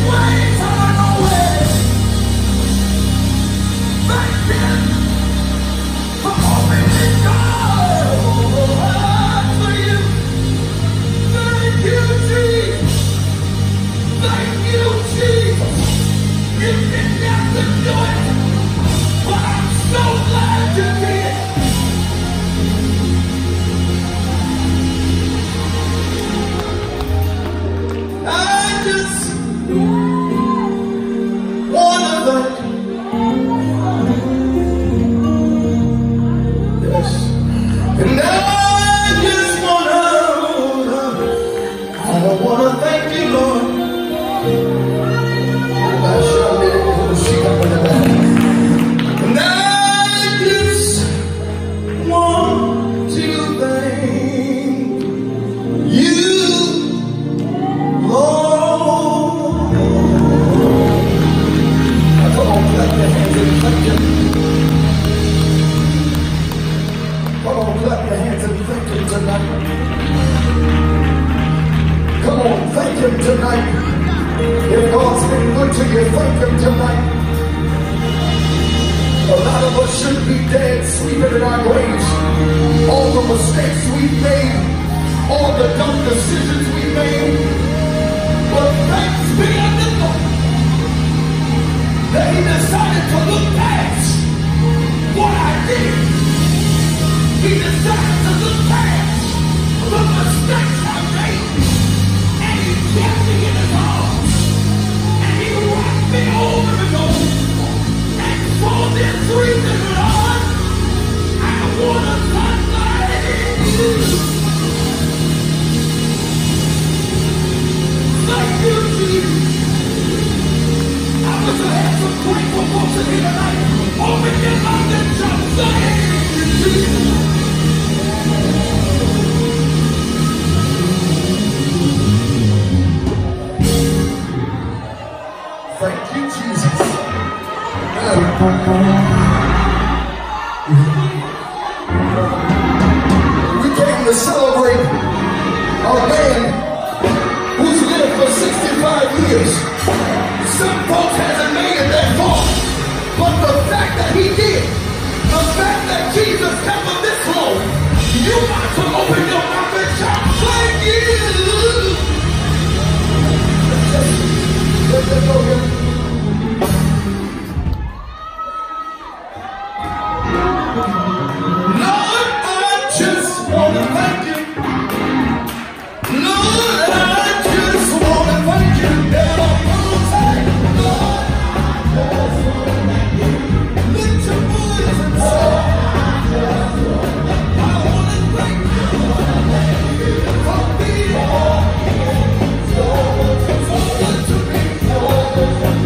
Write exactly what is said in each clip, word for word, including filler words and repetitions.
ways are no way. Thank Him for opening doors for you. Thank you, Jesus. Thank you, Jesus. You didn't have to do it, but I'm so glad you did. I just wanna thank you. Yes. And I just wanna, I wanna thank you, Lord. And I just want to thank you, Lord. Now come on, clap your hands and thank Him. Come on, clap your hands and thank Him tonight. Come on, thank Him tonight. If God's been good to you, thank Him tonight. A lot of us should be dead, sleeping in our graves. All the mistakes we've made, all the dumb decisions we made. But thanks be unto God that He decided to look past what I did. He decided to look past the mistakes I made. And He kept me in His arms. And He wrapped me over His arms. And for this reason, Lord, I want to thank you. Thank you, Jesus. I wish I had some grateful folks in here tonight. Open your mouth and jump. Thank you, Jesus. Thank you, Jesus. We came to celebrate our man who's lived for sixty-five years. Some folks hasn't made it that far, but the fact that he did, the fact that Jesus kept him this long, you got to open your mouth and shout, thank you. Let's just go here. Lord, I just want to thank you. Lord, I just want to thank you. And I'm gonna say, Lord, I just want to thank you. Lift your voice and say, I want to thank you for being so good to me.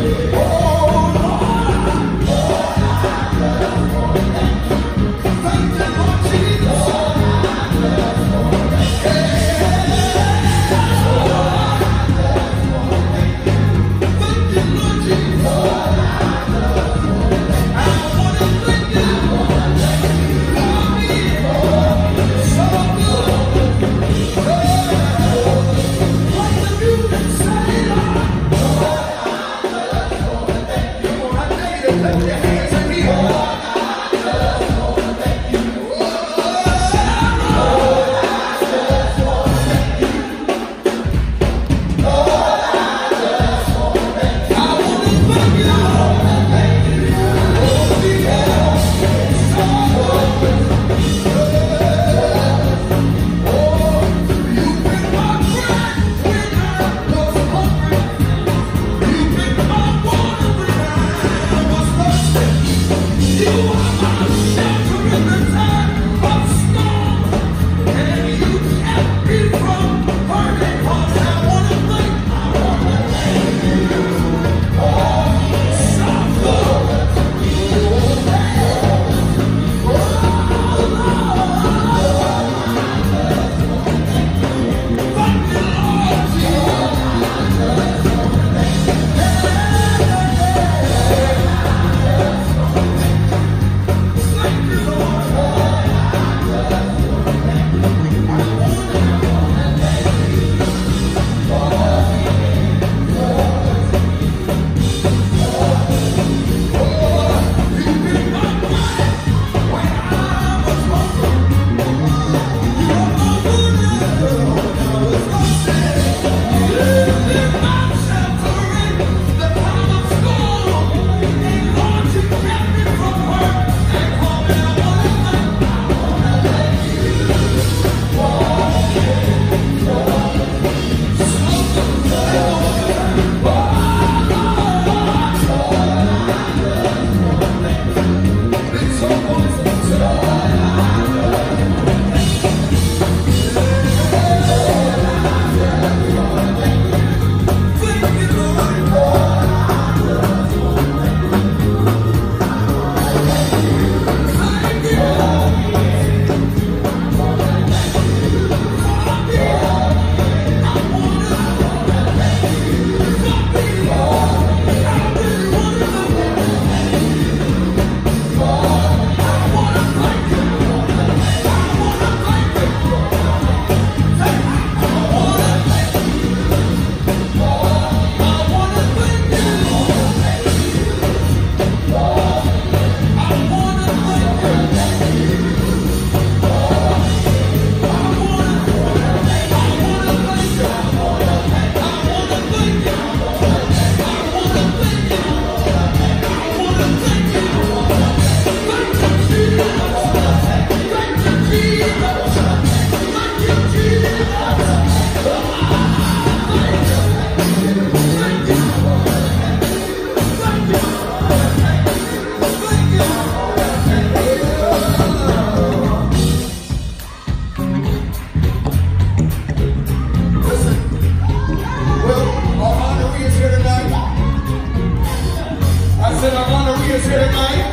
here tonight.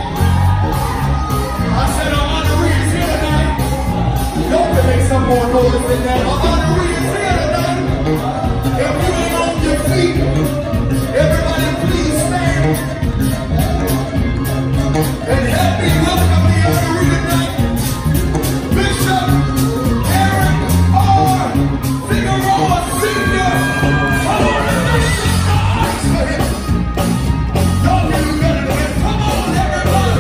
I said our honoree is here tonight. Y'all can make some more noise than that. Our honoree is here tonight. If you ain't on your feet, everybody please stand. And help me welcome the honoree tonight. Bishop Eric R. Figueroa Senior Come on and make some noise for him. Y'all do better than him. Come on, everybody.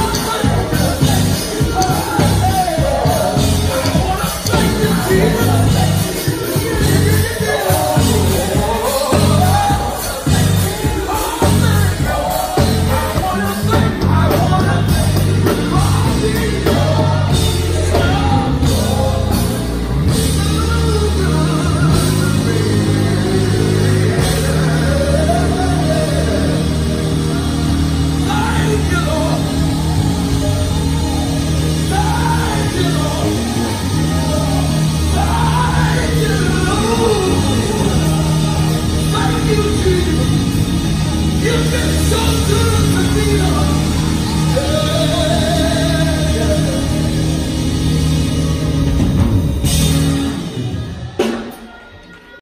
Jesus.